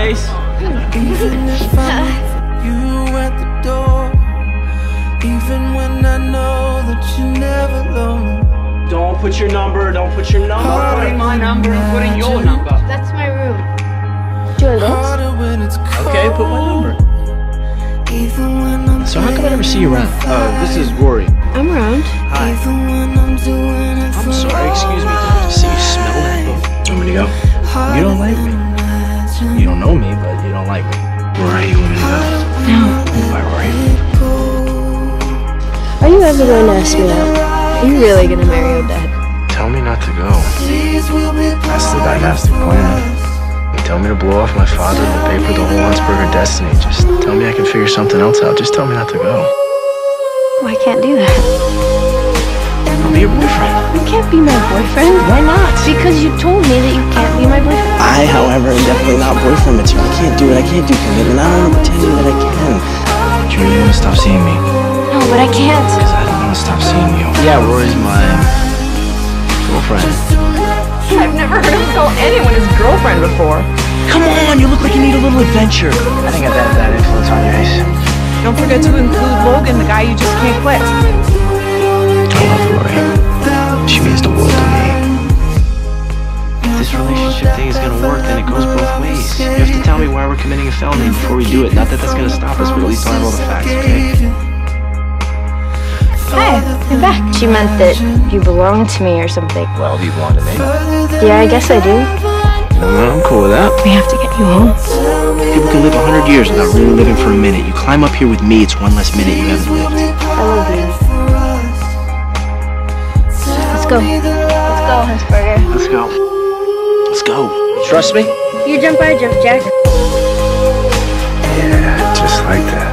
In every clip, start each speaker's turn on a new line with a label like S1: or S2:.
S1: Ace?
S2: Even if I'm you at the door, even when I know that you're never lonely.
S1: Don't put your number, don't put your number. I'm putting my number, I'm putting your number.
S3: That's my room. Do you want this?
S1: Okay, put my number.
S4: So how come I never see you around?
S1: This is Rory.
S3: I'm around.
S1: Hi.
S4: I'm sorry, excuse me, did I just see you smell that? Do you want me to go? You don't like me. You don't know me, but you don't like me. Rory, you want me to go?
S3: No.
S4: Bye, Rory.
S3: Are you ever going to ask me out? Are you really going to marry your dad?
S4: Tell me not to go. That's the dynastic plan. You tell me to blow off my father and the paper the whole Huntsberger destiny. Just tell me I can figure something else out. Just tell me not to go.
S3: Well, I can't do that.
S4: I'll be your boyfriend.
S3: You can't be my boyfriend.
S4: Why not?
S3: Because you told me that you can't be my boyfriend.
S5: I, however, am definitely not boyfriend material. I can't do it. I can't do commitment. I don't want to pretend that I can.
S4: Do you really want to stop seeing me?
S3: No, but I can't.
S4: Because I don't want to stop seeing you. Yeah, Rory's my girlfriend.
S6: I've never heard him call anyone his girlfriend before.
S4: Come on, you look like you need a little adventure. I think I've had that influence on your Ace.
S6: Don't forget to include Logan, the guy you just can't quit.
S4: I love Rory. She means the world to me. If this relationship thing is gonna work, then it goes both ways. You have to tell me why we're committing a felony before we do it. Not that that's gonna stop us, but at least I'll have all the facts, okay?
S3: Hi, you're back. She meant that you belong to me or something.
S4: Well, do you belong to me?
S3: Yeah, I guess I do.
S4: I'm cool with that.
S3: We have to get you home.
S4: People can live 100 years without really living for a minute. You climb up here with me, it's one less minute you haven't lived.
S3: I love you. Let's go. Let's go, Huntsberger.
S4: Let's go. Let's go. Trust me?
S3: You jump, I jump, Jack.
S4: Yeah, just like that.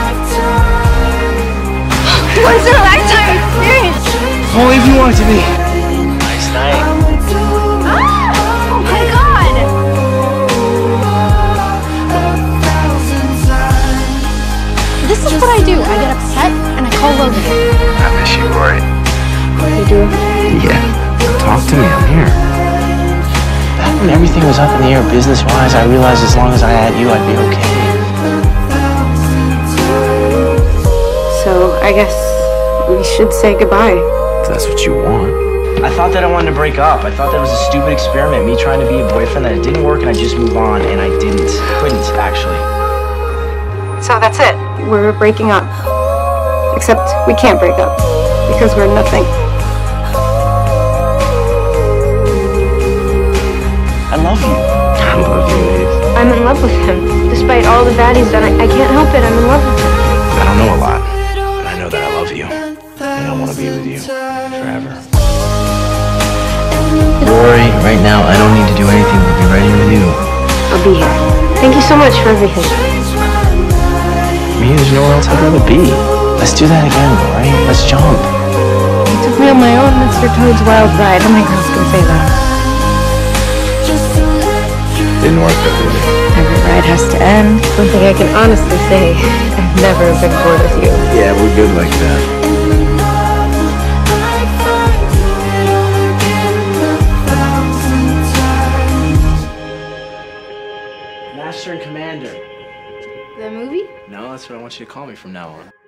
S3: Once in a lifetime experience.
S4: Only if you want it to be. Nice night.
S3: Oh my God! This is what I do. I get upset and I call Logan.
S4: I miss you, Rory.
S3: You do?
S4: Yeah. Talk to me, I'm here. Back when everything was up in the air business-wise, I realized as long as I had you, I'd be okay.
S3: So, I guess we should say goodbye.
S4: If that's what you want. I thought that I wanted to break up. I thought that was a stupid experiment, me trying to be a boyfriend, that it didn't work and I just move on, and I didn't. Couldn't, actually.
S6: So that's it. We're breaking up. Except we can't break up because we're nothing.
S4: I love you. I love you, Ace.
S3: I'm in love with him. Despite all the bad he's done, I can't help it. I'm in love with him.
S4: I don't know a lot, but I know that I love you, and I want to be with you forever. Rory, right now, I don't need to do anything but be ready with you.
S3: I'll be here. Thank you so much for everything.
S4: Me, there's nowhere else I'd rather be. Let's do that again, Rory. Let's jump.
S6: You took me on my own Mr. Toad's Wild Ride. How many girls can say that?
S4: Didn't work though, did it?
S6: Every ride has to end. One thing I can honestly say, I've never been bored with you.
S4: Yeah, we're good like that. Master and Commander.
S3: The movie?
S4: No, that's what I want you to call me from now on.